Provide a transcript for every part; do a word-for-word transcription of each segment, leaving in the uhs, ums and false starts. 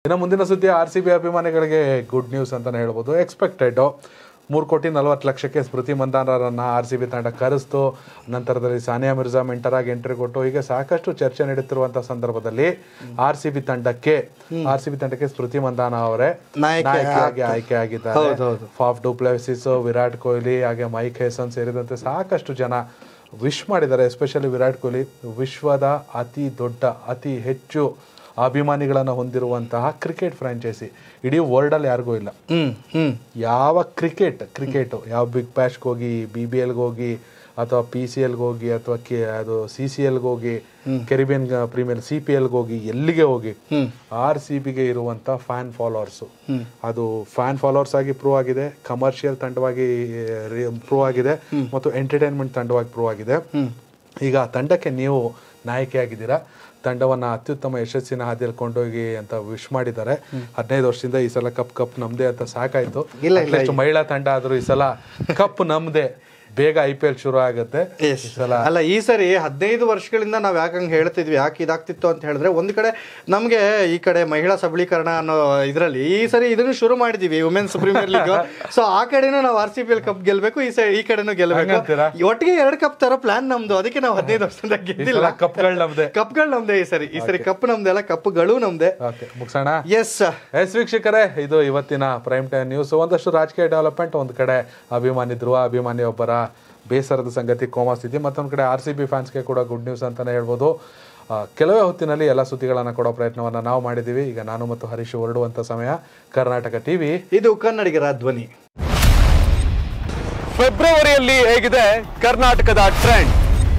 ಇನ್ನು ಮುಂದಿನ ಸುದ್ದಿ ಆರ್ ಸಿ ಬಿ ಅಭಿಮಾನಿಗಳಿಗೆ ಗುಡ್ ನ್ಯೂಸ್ ಅಂತಲೇ ಹೇಳ್ಬೋದು. ಎಕ್ಸ್ಪೆಕ್ಟೆಡ್ ಮೂರು ಕೋಟಿ ನಲ್ವತ್ತು ಲಕ್ಷಕ್ಕೆ ಸ್ಮೃತಿ ಮಂದಾನರನ್ನು ಆರ್ ಸಿ ಬಿ ತಂಡ ಕರೆಸ್ತು. ನಂತರದಲ್ಲಿ ಸಾನಿಯಾ ಮಿರ್ಜಾ ಮೆಂಟರಾಗಿ ಎಂಟ್ರಿ ಕೊಟ್ಟು ಹೀಗೆ ಸಾಕಷ್ಟು ಚರ್ಚೆ ನಡೆಯುತ್ತಿರುವಂತಹ ಸಂದರ್ಭದಲ್ಲಿ ಆರ್ ಸಿ ಬಿ ತಂಡಕ್ಕೆ ಆರ್ ಸಿ ಬಿ ತಂಡಕ್ಕೆ ಸ್ಮೃತಿ ಮಂದಾನ ಅವರೇ ನಾಯಕಿಯಾಗಿ ಆಯ್ಕೆ ಆಗಿದ್ದಾರೆ. Faf du Plessis, Virat Kohli ಹಾಗೆ ಮೈಕ್ ಹೇಸನ್ ಸೇರಿದಂತೆ ಸಾಕಷ್ಟು ಜನ ವಿಶ್ ಮಾಡಿದ್ದಾರೆ. ಎಸ್ಪೆಷಲಿ ವಿರಾಟ್ ಕೊಹ್ಲಿ ವಿಶ್ವದ ಅತಿ ದೊಡ್ಡ ಅತಿ ಹೆಚ್ಚು ಅಭಿಮಾನಿಗಳನ್ನು ಹೊಂದಿರುವಂತಹ ಕ್ರಿಕೆಟ್ ಫ್ರಾಂಚೈಸಿ ಇಡೀ ವರ್ಲ್ಡಲ್ಲಿ ಯಾರಿಗೂ ಇಲ್ಲ. ಯಾವ ಕ್ರಿಕೆಟ್ ಕ್ರಿಕೆಟ್ ಯಾವ ಬಿಗ್ ಬ್ಯಾಶ್ಗೆ ಹೋಗಿ, ಬಿ ಬಿ ಎಲ್ಗೆ ಹೋಗಿ, ಅಥವಾ ಪಿ ಸಿ ಎಲ್ಗೆ ಹೋಗಿ, ಅಥವಾ ಕೆ ಅದು ಸಿ ಸಿ ಎಲ್ಗೆ ಹೋಗಿ, ಕೆರಿಬಿಯನ್ ಪ್ರೀಮಿಯರ್ ಸಿ ಪಿ ಎಲ್ಗೆ ಹೋಗಿ, ಎಲ್ಲಿಗೆ ಹೋಗಿ ಆರ್ ಸಿ ಬಿಗೆ ಇರುವಂಥ ಫ್ಯಾನ್ ಫಾಲೋವರ್ಸು ಅದು ಫ್ಯಾನ್ ಫಾಲೋವರ್ಸ್ ಆಗಿ ಪ್ರೂವ್ ಆಗಿದೆ, ಕಮರ್ಷಿಯಲ್ ತಂಡವಾಗಿ ಪ್ರೂವ್ ಆಗಿದೆ ಮತ್ತು ಎಂಟರ್ಟೈನ್ಮೆಂಟ್ ತಂಡವಾಗಿ ಪ್ರೂವ್ ಆಗಿದೆ. ಈಗ ತಂಡಕ್ಕೆ ನೀವು ನಾಯಕಿಯಾಗಿದ್ದೀರಾ, ತಂಡವನ್ನು ಅತ್ಯುತ್ತಮ ಯಶಸ್ಸಿನ ಹಾದಿಯಲ್ಲಿ ಕೊಂಡೋಗಿ ಅಂತ ವಿಶ್ ಮಾಡಿದ್ದಾರೆ. ಹದಿನೈದು ವರ್ಷದಿಂದ ಈ ಸಲ ಕಪ್ ಕಪ್ ನಮ್ದೇ ಅಂತ ಸಾಕಾಯ್ತು. ಮಹಿಳಾ ತಂಡ ಆದರೂ ಈ ಸಲ ಕಪ್ ನಮ್ದೇ, ಬೇಗ ಐ ಪಿ ಎಲ್ ಶುರು ಆಗುತ್ತೆ. ಅಲ್ಲ ಈ ಸರಿ ಹದಿನೈದು ವರ್ಷಗಳಿಂದ ನಾವ್ ಯಾಕಂಗ್ ಹೇಳ್ತಿದ್ವಿ, ಯಾಕೆ ಇದಾಗ್ತಿತ್ತು ಅಂತ ಹೇಳಿದ್ರೆ ಒಂದ್ ಕಡೆ ನಮ್ಗೆ ಈ ಕಡೆ ಮಹಿಳಾ ಸಬಲೀಕರಣ ಅನ್ನೋ ಇದ್ರಲ್ಲಿ ಈ ಸರಿ ಇದನ್ನು ಶುರು ಮಾಡಿದೀವಿ, ವುಮೆನ್ಸ್ ಪ್ರೀಮಿಯರ್ ಲೀಗ್. ಸೊ ಆ ಕಡೆನೂ ನಾವು R C P L cup ಗೆಲ್ಬೇಕು, ಈ ಸರಿ ಈ ಕಡೆನೂ ಗೆಲ್ಬೇಕು, ಒಟ್ಟಿಗೆ ಎರಡು ಕಪ್ ತರ ಪ್ಲಾನ್ ನಮ್ದು. ಅದಕ್ಕೆ ನಾವು ಹದಿನೈದು ವರ್ಷದಿಂದ ಗೆದ್ದಿಲ್ಲ, ಕಪ್ಗಳು ನಮ್ದೆ ಕಪ್ಗಳು ನಮ್ದೆ ಈ ಸರಿ ಈ ಸರಿ ಕಪ್ ನಮ್ದೆ ಅಲ್ಲ, ಕಪ್ಗಳು ನಮ್ದೆ. ಮುಗಿಸೋಣ. ಎಸ್ ಎಸ್ ವೀಕ್ಷಕರೇ, ಇದು ಇವತ್ತಿನ ಪ್ರೈಮ್ ಟೈಮ್ ನ್ಯೂಸ್. ಒಂದಷ್ಟು ರಾಜಕೀಯ ಡೆವಲಪ್ಮೆಂಟ್, ಒಂದ್ ಕಡೆ ಅಭಿಮಾನಿ ಧ್ರುವ ಅಭಿಮಾನಿ ಒಬ್ಬರ ಬೇಸರದ ಸಂಗತಿ ಕೋಮಾ ಸ್ಥಿತಿ, ಮತ್ತೊಂದು ಕಡೆ ಆರ್ ಸಿ ಬಿ ಫ್ಯಾನ್ಸ್ಗೆ ಕೂಡ ಗುಡ್ ನ್ಯೂಸ್ ಅಂತಲೇ ಹೇಳ್ಬೋದು. ಕೆಲವೇ ಹೊತ್ತಿನಲ್ಲಿ ಎಲ್ಲ ಸುದ್ದಿಗಳನ್ನು ಕೊಡೋ ಪ್ರಯತ್ನವನ್ನು ನಾವು ಮಾಡಿದ್ದೀವಿ. ಈಗ ನಾನು ಮತ್ತು ಹರೀಶ್ ಹೊರಡುವಂಥ ಸಮಯ. ಕರ್ನಾಟಕ ಟಿವಿ, ಇದು ಕನ್ನಡಿಗರ ಧ್ವನಿ. ಫೆಬ್ರವರಿಯಲ್ಲಿ ಹೇಗಿದೆ ಕರ್ನಾಟಕದ ಟ್ರೆಂಡ್?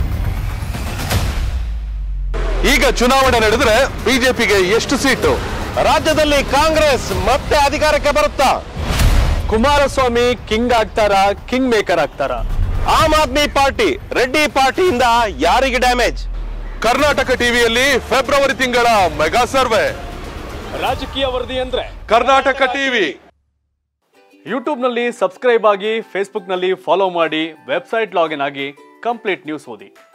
ಈಗ ಚುನಾವಣೆ ನಡೆದರೆ ಬಿಜೆಪಿಗೆ ಎಷ್ಟು ಸೀಟು? ರಾಜ್ಯದಲ್ಲಿ ಕಾಂಗ್ರೆಸ್ ಮತ್ತೆ ಅಧಿಕಾರಕ್ಕೆ ಬರುತ್ತಾ? ಕುಮಾರಸ್ವಾಮಿ ಕಿಂಗ್ ಆಗ್ತಾರಾ, ಕಿಂಗ್ ಮೇಕರ್ ಆಗ್ತಾರಾ? ಆಮ್ ಆದ್ಮಿ ಪಾರ್ಟಿ ರೆಡ್ಡಿ ಪಾರ್ಟಿಯಿಂದ ಯಾರಿಗೆ ಡ್ಯಾಮೇಜ್? ಕರ್ನಾಟಕ ಟಿವಿಯಲ್ಲಿ ಫೆಬ್ರವರಿ ತಿಂಗಳ ಮೆಗಾ ಸರ್ವೆ. ರಾಜಕೀಯ ವರದಿ ಅಂದ್ರೆ ಕರ್ನಾಟಕ ಟಿವಿ. ಯೂಟ್ಯೂಬ್ ನಲ್ಲಿ ಸಬ್ಸ್ಕ್ರೈಬ್ ಆಗಿ, ಫೇಸ್ಬುಕ್ ನಲ್ಲಿ ಫಾಲೋ ಮಾಡಿ, ವೆಬ್ಸೈಟ್ ಲಾಗಿನ್ ಆಗಿ ಕಂಪ್ಲೀಟ್ ನ್ಯೂಸ್ ಓದಿ.